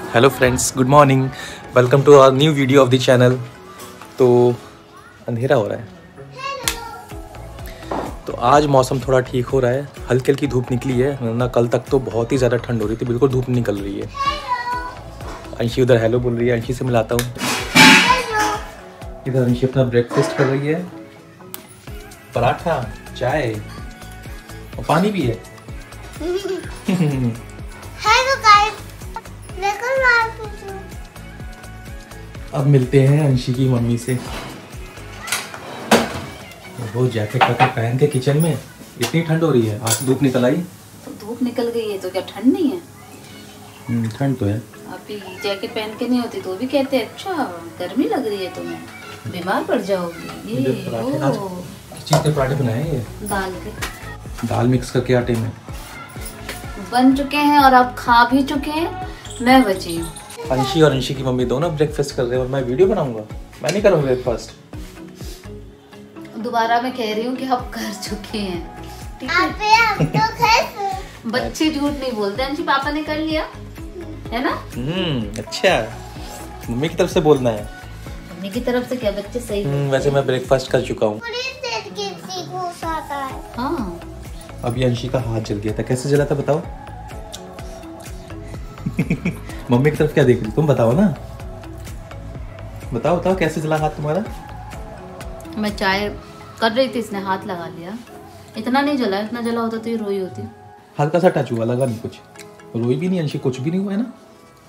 Hello friends, good morning. Welcome to our new video of the channel. तो अंधेरा हो रहा है, तो आज मौसम थोड़ा ठीक हो रहा है, हल्की हल्की धूप निकली है, वरना कल तक तो बहुत ही ज़्यादा ठंड हो रही थी, बिल्कुल धूप निकल रही है। अंशी उधर हेलो बोल रही है, अंशी से मिलाता हूँ। इधर अंशी अपना ब्रेकफास्ट कर रही है, पराठा, चाय और पानी भी है। अब मिलते हैं अंशी की मम्मी से। वो जैकेट पहन के किचन में, इतनी ठंड हो रही है। आज धूप निकल आई, तो धूप निकल गई है तो क्या ठंड नहीं है? ठंड तो है। अभी जैकेट पहन के नहीं होती तो भी कहते हैं अच्छा गर्मी लग रही है, तुम्हें बीमार पड़ जाओगी। ये चीज़ के पराठे बनाए ये दाल मिक्स करके आटे में बन चुके हैं और अब खा भी चुके हैं। मैं बची हूँ। अंशी और अंशी की मम्मी दोनों ब्रेकफास्ट कर रहे हैं और मैं वीडियो बनाऊंगा। मैं नहीं करूँगा ब्रेकफास्ट। दोबारा मैं कह रही हूँ कि हम कर चुके हैं। ठीक है? बच्चे झूठ नहीं बोलते। अंशी पापा ने कर लिया है ना? अच्छा, मम्मी की तरफ से बोलना है। मम्मी की तरफ से क्या, बच्चे सही। वैसे मैं ब्रेकफास्ट कर चुका हूँ। हाँ, अभी अंशी का हाथ जल गया था। कैसे जला था बताओ? मम्मी की तरफ क्या देख रही तुम, बताओ ना। बताओ कैसे जला हाथ तुम्हारा? मैं चाय कर रही थी, इसने हाथ लगा लिया। इतना नहीं जला, इतना जला होता तो ये रोई होती। हल्का सा टच हुआ, लगा नहीं कुछ। रोई भी नहीं अंशी, कुछ भी नहीं हुआ है ना।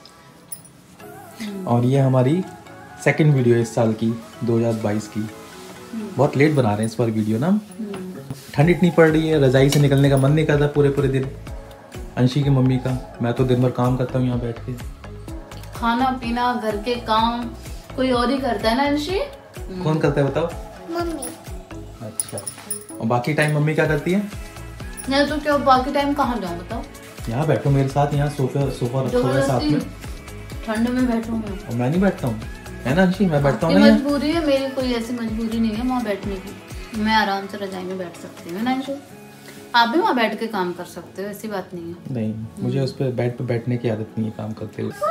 और ये हमारी सेकंड वीडियो है इस साल की, 2022 की। बहुत लेट बना रहे हैं इस बार वीडियो ना। ठंड इतनी पड़ रही है, रजाई से निकलने का मन नहीं करता पूरे दिन। अंशी की मम्मी का, मैं तो दिन भर काम करता हूँ यहाँ बैठ के। खाना पीना, घर के काम कोई और ही करता है ना अंशी? कौन करता है बताओ? मम्मी। अच्छा, और बाकी टाइम मम्मी क्या करती है? नहीं तो क्या, बाकी टाइम कहाँ जाऊँ बताओ? यहाँ बैठो मेरे साथ, यहाँ सोफा रखा हुआ है साथ में। ठंड में बैठूँ मैं? और मैं नहीं बैठता हूँ, है ना अंशी? मैं बैठता हूँ। मजबूरी है मेरी, कोई ऐसी मजबूरी नहीं है वहाँ बैठने की। मैं आराम से रजाई में बैठ सकती हूँ ना अंशु? आप भी वहाँ बैठ के काम कर सकते हो, ऐसी बात नहीं है। नहीं, मुझे उस पर बेड पे बैठने की आदत नहीं है काम करते हुए।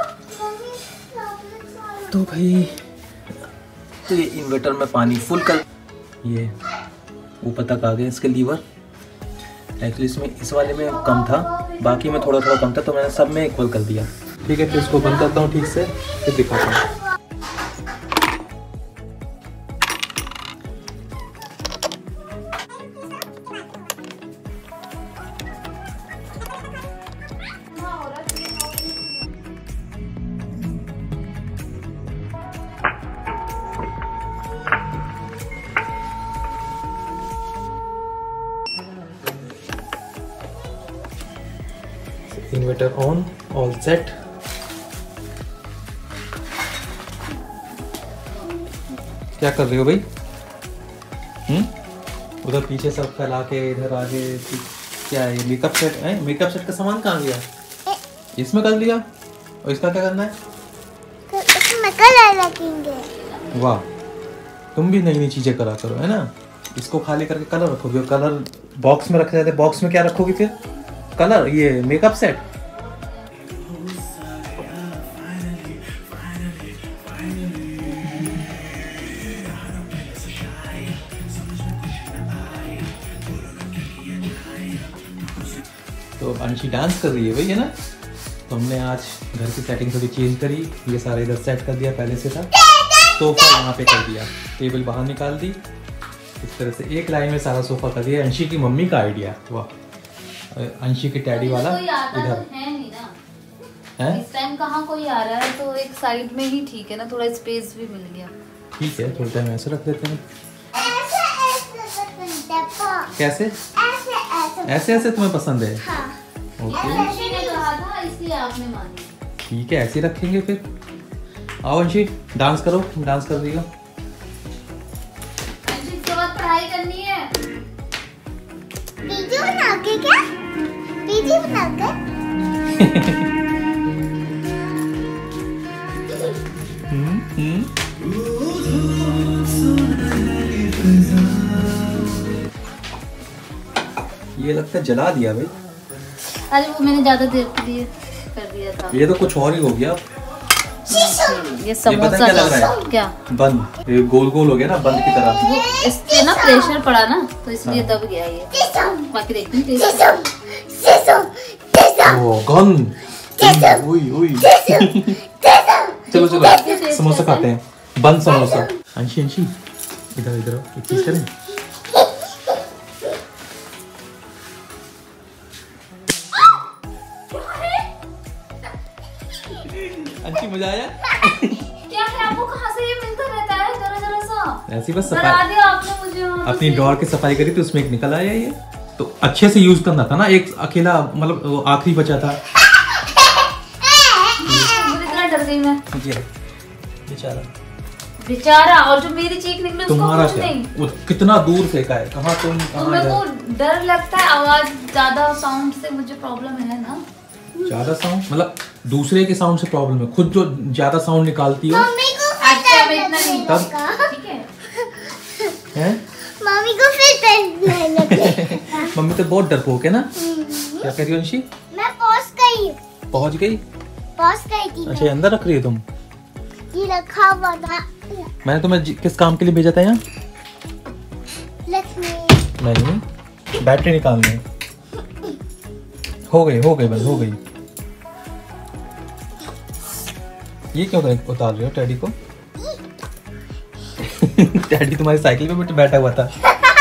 तो भाई, तो ये इन्वर्टर में पानी फुल कर, ये ऊपर तक आ गया इसके लीवर। एक्चुअली इसमें इस वाले में कम था, बाकी में थोड़ा कम था, तो मैंने सब में इक्वल कर दिया। ठीक है, फिर इसको बंद करता हूँ ठीक से, फिर दिखाता हूँ। Inverter on, all set. क्या कर रहे हो भाई? उधर पीछे सब फैला के, इधर आगे क्या है? मेकअप सेट है। मेकअप सेट का सामान कहाँ गया? इसमें कर लिया। और इसका क्या करना है? इसमें कलर रखेंगे। वाह, तुम भी नई नई चीजें करा करो, है ना। इसको खाली करके कलर रखोगे, कलर बॉक्स में रखे जाते। बॉक्स में क्या रखोगे फिर? कलर, ये मेकअप सेट। तो अंशी डांस कर रही है भाई, है ना। तो हमने आज घर की सेटिंग थोड़ी चेंज करी। ये सारा इधर सेट कर दिया, पहले से था। सोफा यहाँ पे कर दिया, टेबल बाहर निकाल दी। इस तरह से एक लाइन में सारा सोफा कर दिया। अंशी की मम्मी का आइडिया। वाह, अंशी की टैडी वाला इधर है नहीं ना है। इस टाइम कहाँ कोई आ रहा है, तो एक साइड में ही ठीक है ना, थोड़ा स्पेस भी मिल गया। ठीक है, थोड़ा टाइम ऐसे रख लेते हैं। कैसे? ऐसे ऐसे तुम्हें पसंद है? हाँ। ओके, ने कहा था इसलिए आपने मानी। ठीक है, ऐसे रखेंगे फिर। आओ अंशी, डांस करो। डांस कर दिया। इसके बाद पढ़ाई करनी है। वीडियो बना के क्या? वीडियो बना के? ये लगता है जला दिया भाई। अरे वो मैंने ज्यादा देर के लिए कर दिया था। ये तो कुछ और ही हो गया। ये पता समोसा क्या लग रहा है? क्या बंद, ये गोल गोल हो गया ना बंद की तरह। वो इससे ना प्रेशर पड़ा ना तो इसलिए दब गया ये। बाकी देखते हैं टेस्ट। ओह गन, उई उई। चलो चलो समोसा खाते हैं, बंद समोसा। अंशी अंशी इधर इधर एक चीज करें। अंशी मजा आया? क्या है आपको कहाँ से ये मिलता रहता है जरा जरा सा? ऐसी बस डरा सफाई, दिया आपने मुझे वहाँ अपनी से। ड्रॉर की सफाई करी तो उसमें एक निकल आया ये। तो अच्छे से यूज करना था ना, एक अकेला मतलब वो आखिरी बचा था। मुझे इतना डर गई मैं। ये बेचारा बेचारा, और जो मेरी चीख निकली उसको तुम्हारा कुछ क्या, नहीं। वो कितना दूर फेंका है, कहाँ तुम तो कहाँ मेरे इधर? को डर लगता है, आवाज ज्यादा साउंड से मुझे प्रॉब्लम है ना। ज्यादा साउंड मतलब दूसरे के साउंड से प्रॉब्लम है, खुद जो ज्यादा साउंड निकालती हो। मम्मी को अच्छा मैं इतना नहीं तब ठीक है। हैं? मम्मी को फिर करने लगे। मम्मी तो बहुत डरपोक है ना। क्या कह रही हो अंशी? मैं पॉज गई, पहुंच गई? पॉज गई थी। अच्छा ये अंदर रख रही हो तुम? ये रखा हुआ था। मैंने तुम्हें किस काम के लिए भेजा था यहाँ? लक्ष्मी नहीं, बैटरी निकालनी है। हो गई बंद हो गई। ये क्यों उतार रहे हो टैडी को? टैडी तुम्हारी साइकिल पे बैठा हुआ था।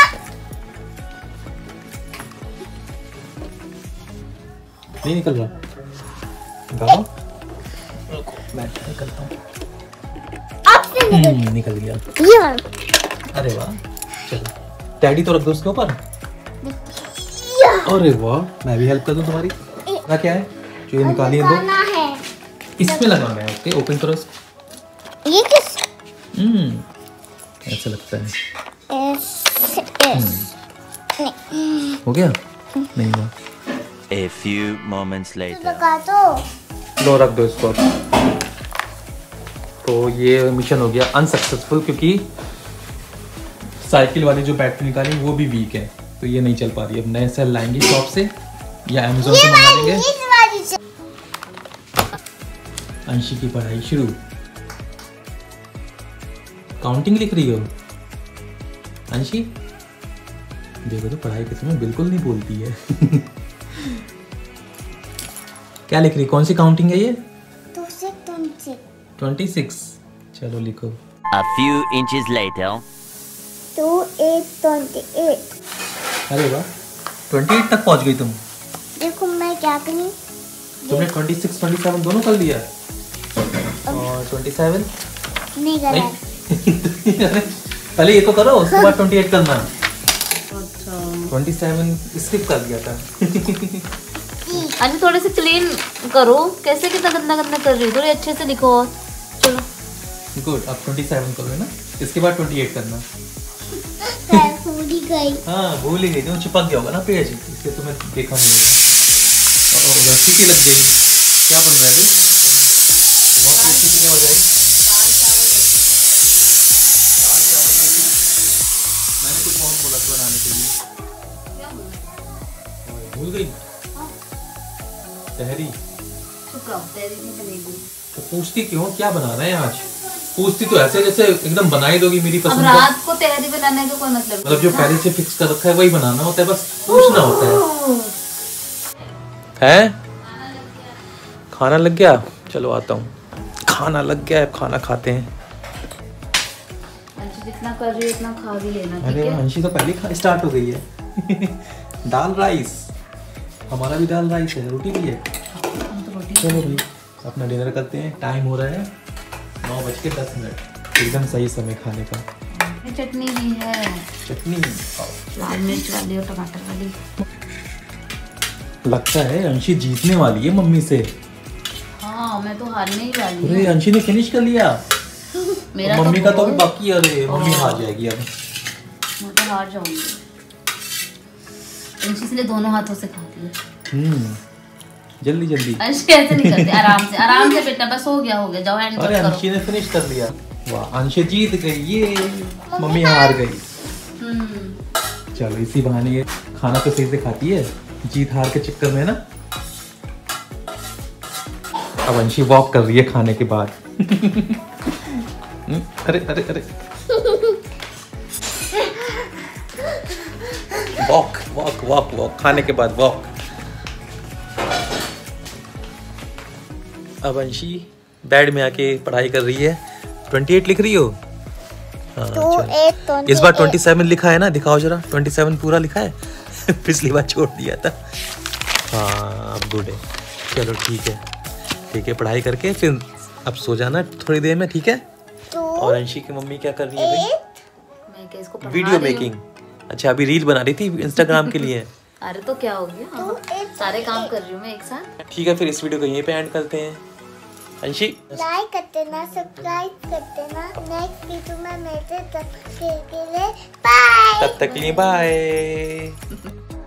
नहीं निकल रहा, गाओ मैं निकलता हूँ। निकल गया। ये अरे वाह, चलो टैडी तो रख दो उसके ऊपर। अरे वाह, मैं भी हेल्प कर दूं तुम्हारी। ना क्या है जो ये निकाली है दो, लगाना है। इसमें लगाना है। ओके ओपन करो इसको। ये किस ऐसा लगता है। नहीं हो गया? नहीं हुआ। A few moments later. लगा दो। लो रख दो इसको अब। तो ये मिशन हो गया अनसक्सेसफुल, क्योंकि साइकिल वाली जो बैटरी निकाली वो भी वीक है, तो ये नहीं चल पा रही। अब नए सेल लाएंगे शॉप से या अमेज़न से मंगा लेंगे। इस वाली से अंशी की पढ़ाई शुरू। काउंटिंग लिख रही हो अंशी? देखो तो पढ़ाई के समय बिल्कुल नहीं बोलती है। क्या लिख रही, कौन सी काउंटिंग है ये? 26। चलो लिखो। A few inches later. 2 8 28। अरे वाह, 28 तक पहुंच गई तुम। देखो मैं क्या करूँ। तुमने 26 27 दोनों कर लिया और 27 नहीं करा। नहीं। पहले ये तो करो, उसके बाद 28 करना। अच्छा 27 स्किप कर दिया था। अच्छा थोड़े से क्लीन करो, कैसे कितना गंदा गंदा कर रही हो, थोड़ी अच्छे से लिखो। और चलो गुड, अब 27 करो है ना, इसके बाद 28 करना। मैं भूल ही गई। हाँ भूल ही गई, जो चिपक गया होगा ना पेज, इसलिए तुम्हें देखा नहीं होगा। और सीटी लग गई। क्या बन रहा है भाई? बहुत टेस्टी चीजें हो जाएगी। मैंने कुछ और बोला था बनाने के लिए, भूल गई। तहरी चुप रहो, तेरी नहीं बनेगी। तो पूछती क्यों, क्या बना रहे हैं आज? पूछती तो ऐसे जैसे एकदम बना ही दोगी मेरी अब पसंद का। रात को तहरी बनाने का कोई मतलब मतलब जो पहले से फिक्स कर रखा है वही बनाना होता है, बस पूछना होता है। खाना लग गया? चलो आता हूँ। खाना लग गया है, खाना खाते हैं। अंशी जितना कर रही है उतना खा भी लेना, ठीक अरे है? अंशी तो पहले खा स्टार्ट हो गई है। दाल राइस, हमारा भी दाल राइस है, रोटी भी है। हम तो रोटी चलो भाई अपना डिनर करते हैं। टाइम हो रहा है 9:10, एकदम सही समय खाने का। में चटनी भी है, चटनी लाल मिर्च वाली और टमाटर वाली। लगता है अंशी जीतने वाली है मम्मी से। हाँ मैं तो हारने ही वाली अरे हूँ। अंशी ने फिनिश कर लिया। मेरा मम्मी का तो अभी बहुत- बाकी है। अरे मम्मी हार जाएगी अब। मैं तो हार जाऊंगी। अंशी इसलिए दोनों हाथों से खाती है। जल्दी जल्दी। अंशी ऐसे नहीं करती, आराम से बेटा, बस हो गया जाओ हैंड अरे करो। अंशी ने फिनिश कर लिया। वाह अंशी जीत गई, ये मम्मी हार गई। चलो इसी बहाने ये खाना तो सही से खाती है, जीत हार के चक्कर में ना। अब अंशी वॉक कर रही है खाने के बाद। अरे अरे अरे वॉक वॉक वॉक वॉक, खाने के बाद वॉक। अब अंशी बेड में आके पढ़ाई कर रही है। 28 लिख रही हो? हाँ, चलो। इस बार 27 लिखा है ना, दिखाओ जरा। 27 पूरा लिखा है? पिछली बार छोड़ दिया था। हाँ अब गुड है। चलो ठीक है, ठीक है, पढ़ाई करके फिर अब सो जाना थोड़ी देर में, ठीक है? और अंशी की मम्मी क्या कर रही है भाई? मैं क्या इसको पढ़ा वीडियो रही हूँ। मेकिंग। अच्छा, अभी रील बना रही थी इंस्टाग्राम के लिए। अरे तो क्या हो गया, सारे काम कर रही हूँ मैं एक साथ। ठीक है, फिर इस वीडियो को यहीं पे एंड करते हैं। अंशी लाइक कर देना, सब्सक्राइब कर देना। नेक्स्ट वीडियो में मिलते तब तक के लिए बाय। तब तक के लिए बाय।